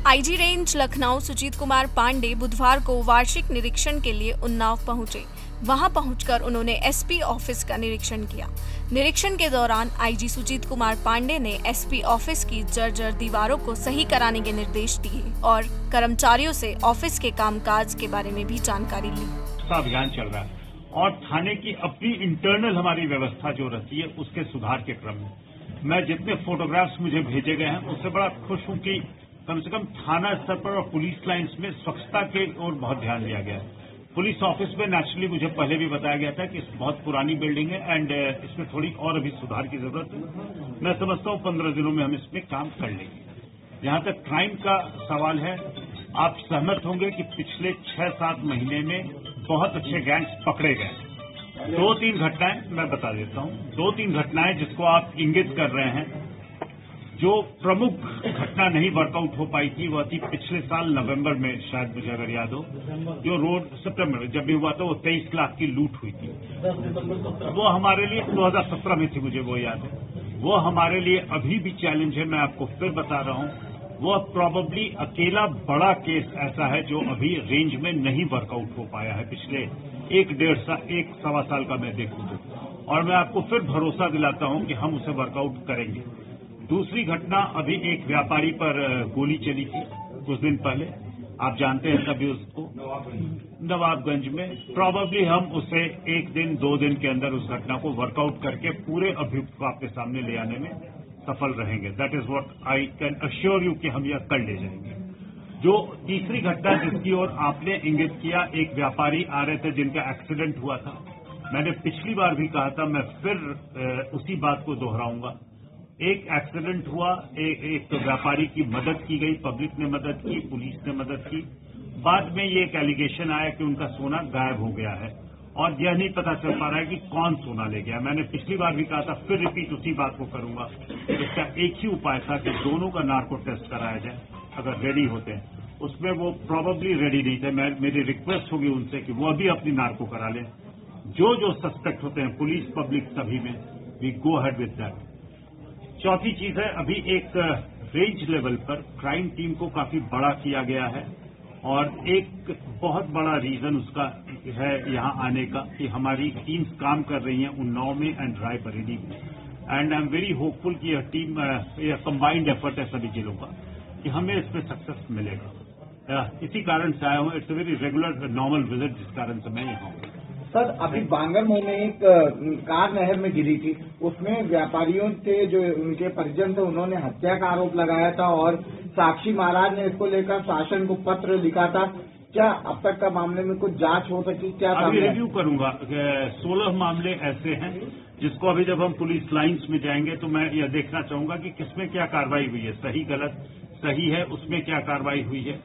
IG range Lucknow Sujeet Kumar Pandey बुधवार को वार्षिक निरीक्षण के लिए उन्नाव पहुंचे। वहां पहुंचकर उन्होंने एसपी ऑफिस का निरीक्षण किया। निरीक्षण के दौरान आईजी सुजीत कुमार पांडे ने एसपी ऑफिस की जर्जर दीवारों को सही कराने के निर्देश दिए और कर्मचारियों से ऑफिस के कामकाज के बारे में भी जानकारी ली। अभियान चल रहा है और थाने की अपनी इंटरनल हमारी व्यवस्था जो रहती है उसके सुधार के क्रम में मैं जितने फोटोग्राफ्स मुझे भेजे गए हैं उससे बड़ा खुश हूं कि कम से कम थाना स्तर पर और पुलिस लाइंस में स्वच्छता के ओर बहुत ध्यान दिया गया है। पुलिस ऑफिस में नेचुरली मुझे पहले भी बताया गया था कि बहुत पुरानी बिल्डिंग है एंड इसमें थोड़ी और अभी सुधार की जरूरत है। मैं समझता हूं 15 दिनों में हम इसमें काम कर लेंगे। जहां तक क्राइम का सवाल है, आप सहमत होंगे कि पिछले 6-7 महीने में बहुत अच्छे गैंग्स पकड़े गए। 2-3 घटनाएं मैं बता देता हूं। 2-3 घटनाएं जिसको आप इंगित कर रहे हैं। जो प्रमुख घटना नहीं वर्कआउट हो पाई थी वह थी पिछले साल नवंबर में, शायद मुझे अगर याद हो, जो रोड सितंबर में जब भी हुआ था वो 23 लाख की लूट हुई थी। वो हमारे लिए 2017 में थी, मुझे वो याद है। वो हमारे लिए अभी भी चैलेंज है। मैं आपको फिर बता रहा हूं, वो प्रॉबेबली अकेला बड़ा केस ऐसा है जो अभी रेंज में नहीं वर्कआउट हो पाया है पिछले 1-1.5 साल का मैं देखूं तो। और मैं आपको फिर भरोसा दिलाता हूं कि हम उसे वर्कआउट करेंगे। दूसरी घटना, अभी एक व्यापारी पर गोली चली थी कुछ दिन पहले, आप जानते हैं सभी उसको, नवाबगंज में। प्रॉबेबली हम उसे 1 दिन 2 दिन के अंदर उस घटना को वर्कआउट करके पूरे अभियुक्त को आपके सामने ले आने में सफल रहेंगे। That is what I can assure you कि हम यह कर ले जाएंगे। जो तीसरी घटना जिसकी ओर आपने इंगित किया, एक व्यापारी आ रहे थे जिनका एक्सीडेंट हुआ था। मैंने पिछली बार भी कहा था, मैं फिर उसी बात को दोहराऊंगा। एक एक्सीडेंट हुआ, एक व्यापारी की मदद की गई, पब्लिक ने मदद की, पुलिस ने मदद की। बाद में ये एक एलिगेशन आया कि उनका सोना गायब हो गया है और यह नहीं पता चल पा रहा है कि कौन सोना ले गया। मैंने पिछली बार भी कहा था, फिर रिपीट उसी बात को करूंगा। इसका एक ही उपाय था कि दोनों का नार्को टेस्ट कराया जाए अगर रेडी होते हैं। उसमें वो प्रॉबेबली रेडी नहीं थे। मेरी रिक्वेस्ट होगी उनसे कि वो अभी अपनी नार्को करा लें। जो सस्पेक्ट होते हैं, पुलिस पब्लिक सभी में, we go ahead with that. चौथी चीज है, अभी एक रेंज लेवल पर क्राइम टीम को काफी बड़ा किया गया है और एक बहुत बड़ा रीजन उसका है यहां आने का कि हमारी टीम्स काम कर रही हैं उन्नाव में एंड रायबरेली में। And I am very hopeful कि यह टीम, यह कंबाइंड एफर्ट है सभी जिलों का कि हमें इसमें सक्सेस मिलेगा। इसी कारण से आया हूं। It's a very regular normal visit, जिस कारण से मैं यहां हूं। सर, अभी बांगरमऊ में एक कार नहर में गिरी थी, उसमें व्यापारियों के जो उनके परिजन थे उन्होंने हत्या का आरोप लगाया था और साक्षी महाराज ने इसको लेकर शासन को पत्र लिखा था। क्या अब तक का मामले में कुछ जांच हो सकी? क्या अभी रिव्यू करूंगा। 16 मामले ऐसे हैं जिसको अभी जब हम पुलिस लाइंस में जाएंगे तो मैं यह देखना चाहूंगा कि किसमें क्या कार्रवाई हुई है, सही गलत, सही है उसमें क्या कार्रवाई हुई है।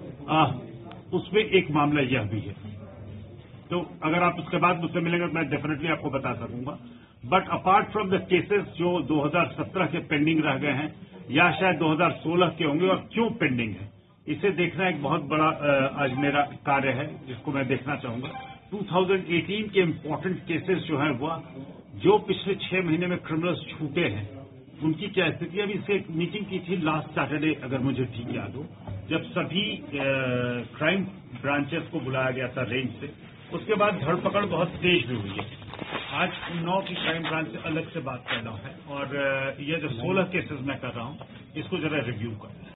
उसमें एक मामला यह भी है, तो अगर आप उसके बाद मुझसे मिलेंगे तो मैं डेफिनेटली आपको बता सकूंगा। But apart from the cases जो 2017 के पेंडिंग रह गए हैं या शायद 2016 के होंगे और क्यों पेंडिंग है, इसे देखना एक बहुत बड़ा आज मेरा कार्य है जिसको मैं देखना चाहूंगा। 2018 के इम्पोर्टेंट केसेस जो है वह जो पिछले 6 महीने में क्रिमिनल्स छूटे हैं उनकी क्या स्थिति है। अभी इससे एक मीटिंग की थी लास्ट सैटरडे, अगर मुझे ठीक याद हो, जब सभी क्राइम ब्रांचेस को बुलाया गया था रेंज से। उसके बाद धरपकड़ बहुत तेज भी हुई है। आज उन्नाव की क्राइम ब्रांच से अलग से बात कर रहा है और ये जो 16 केसेस मैं कर रहा हूं इसको जरा रिव्यू कर